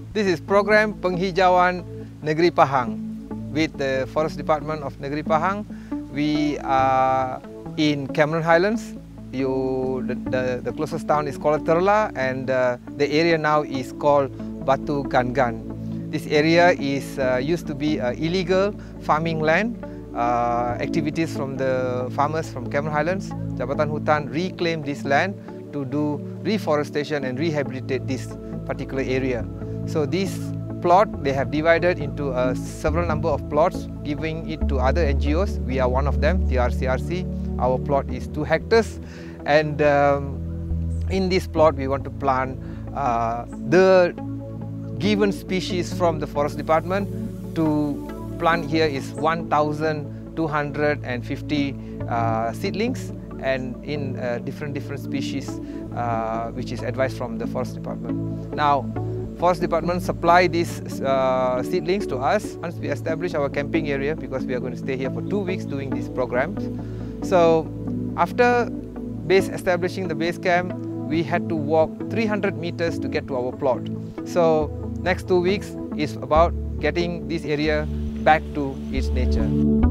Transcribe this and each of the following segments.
This is program Penghijauan Negeri Pahang with the Forest Department of Negeri Pahang. We are in Cameron Higlands. The closest town is called Terla, and the area now is called Batu Gangan. This area is used to be illegal farming land. Activities from the farmers from Cameron Higlands, Jabatan Hutan reclaimed this land to do reforestation and rehabilitate this particular area. So this plot they have divided into several number of plots, giving it to other NGOs. We are one of them, TRCRC. Our plot is 2 hectares, and in this plot we want to plant the given species from the Forest Department. To plant here is 1,250 seedlings, and in different species which is advised from the Forest Department. Now, Forest Department supply these seedlings to us once we establish our camping area, because we are going to stay here for 2 weeks doing these programs. So after establishing the base camp, we had to walk 300 meters to get to our plot. So next 2 weeks is about getting this area back to its nature.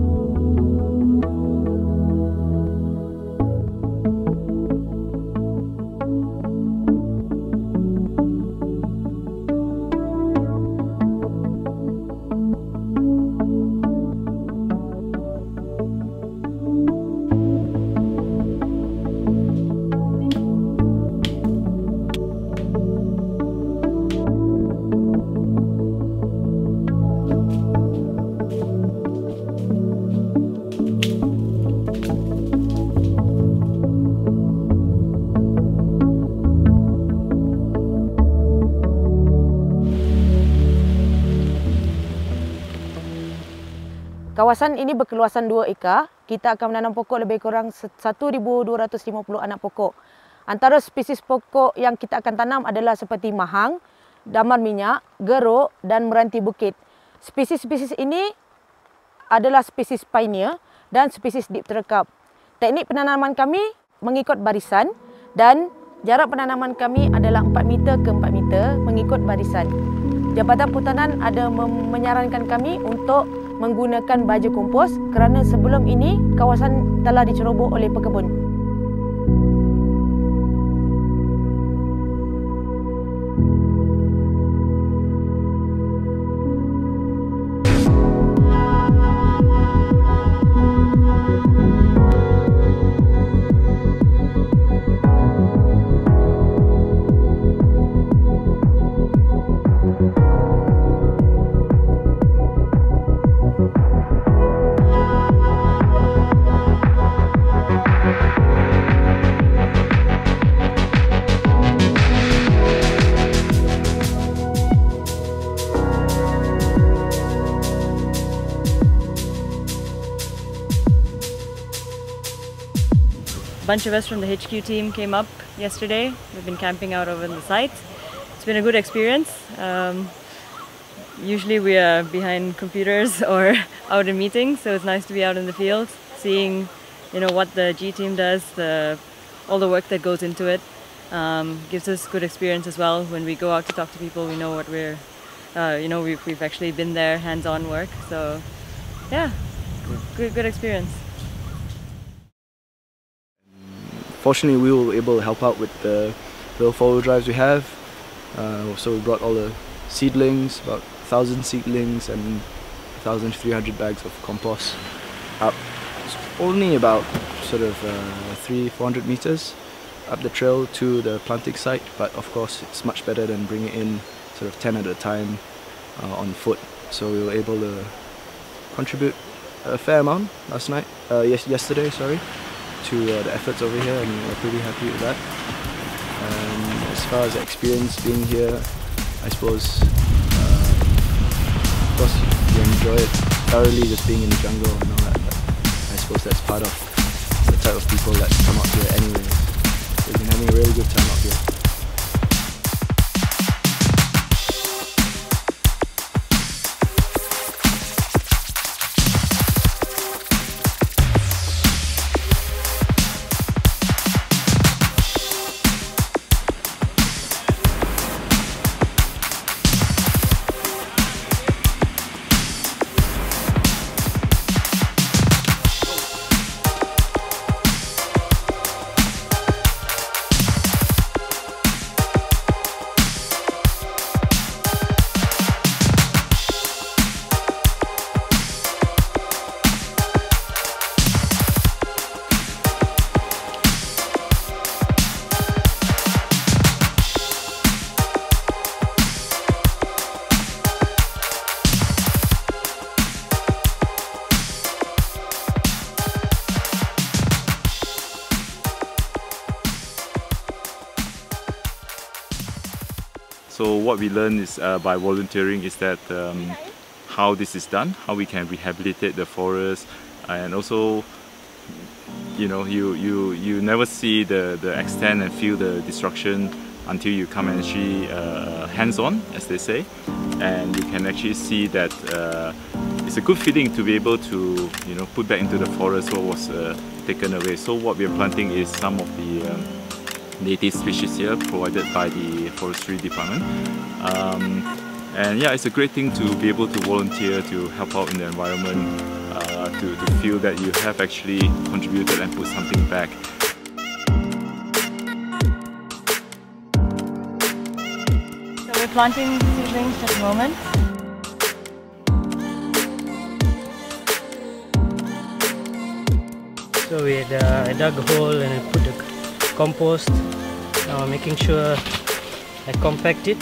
Kawasan ini berkeluasan 2 ekar. Kita akan menanam pokok lebih kurang 1,250 anak pokok. Antara spesies pokok yang kita akan tanam adalah seperti mahang, damar minyak, geruk dan meranti bukit. Spesies-spesies ini adalah spesies pioneer dan spesies dipterocarp. Teknik penanaman kami mengikut barisan, dan jarak penanaman kami adalah 4 meter ke 4 meter mengikut barisan. Jabatan Perhutanan ada menyarankan kami untuk menggunakan baju kompos kerana sebelum ini kawasan telah diceroboh oleh pekebun. A bunch of us from the HQ team came up yesterday. We've been camping out over in the site. It's been a good experience. Usually we are behind computers or out in meetings, so it's nice to be out in the field, seeing what the G team does, all the work that goes into it. Gives us good experience as well. When we go out to talk to people, we know what we're, we've actually been there, hands-on work. So yeah, good experience. Fortunately, we were able to help out with the little 4-wheel drives we have. So we brought all the seedlings, about 1,000 seedlings and 1,300 bags of compost up. It's only about sort of 300-400 meters up the trail to the planting site, but of course it's much better than bringing in sort of 10 at a time on foot. So we were able to contribute a fair amount yesterday, to the efforts over here, and we're pretty happy with that. As far as the experience being here, I suppose, of course you enjoy it thoroughly, just being in the jungle and all that, but I suppose that's part of the type of people that come out here anyways. We've been having a really good time out here. So what we learn is by volunteering is that how this is done, how we can rehabilitate the forest, and also, you know, you never see the extent and feel the destruction until you come and actually hands-on, as they say, and you can actually see that it's a good feeling to be able to, you know, put back into the forest what was taken away. So what we are planting is some of the native species here provided by the Forestry Department. And yeah, it's a great thing to be able to volunteer to help out in the environment, to feel that you have actually contributed and put something back. So we're planting seedlings at the moment. So I dug a hole and I put the compost, making sure I compact it.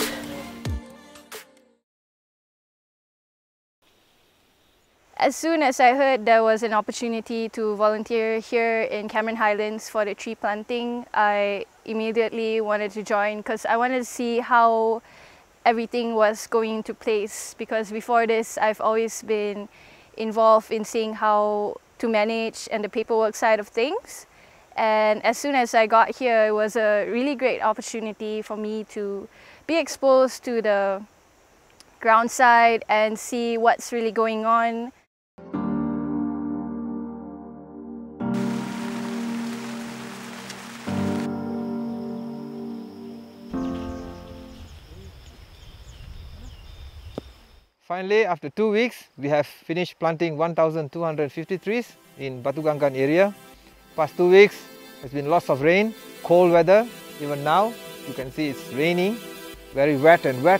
As soon as I heard there was an opportunity to volunteer here in Cameron Highlands for the tree planting, I immediately wanted to join because I wanted to see how everything was going into place, because before this I've always been involved in seeing how to manage and the paperwork side of things. And as soon as I got here, it was a really great opportunity for me to be exposed to the ground side and see what's really going on. Finally, after 2 weeks, we have finished planting 1,250 trees in Batu Gangan area. Past 2 weeks, there's been lots of rain, cold weather. Even now, you can see it's raining, very wet and wet.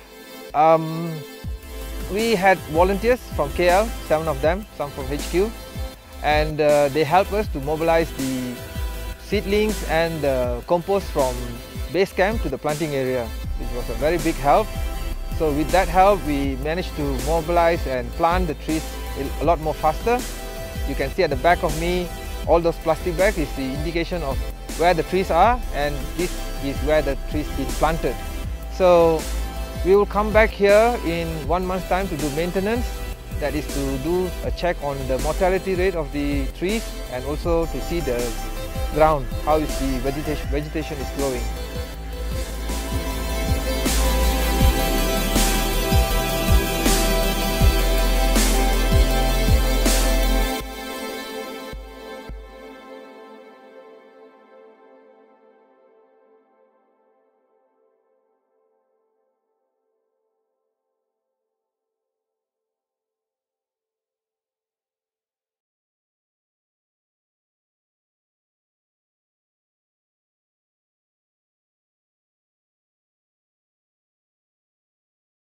We had volunteers from KL, 7 of them, some from HQ, and they helped us to mobilize the seedlings and the compost from base camp to the planting area. It was a very big help. So with that help, we managed to mobilize and plant the trees a lot more faster. You can see at the back of me, all those plastic bags is the indication of where the trees are, and this is where the trees been planted. So we will come back here in 1 month's time to do maintenance. That is to do a check on the mortality rate of the trees and also to see the ground, how is the vegetation is growing.